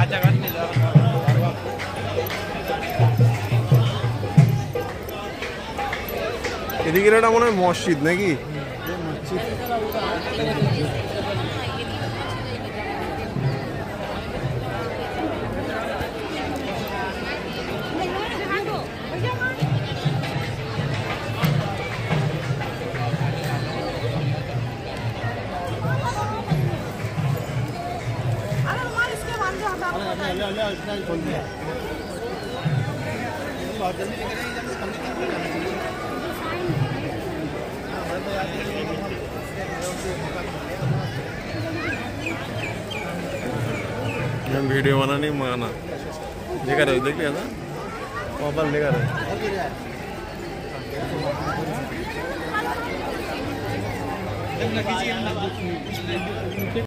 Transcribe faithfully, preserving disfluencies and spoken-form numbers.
এদিকে এটা মনে হয় মসজিদ নাকি? वीडियो बना नहीं माना देखा रहे देख लिया था मोबाइल देखा रहे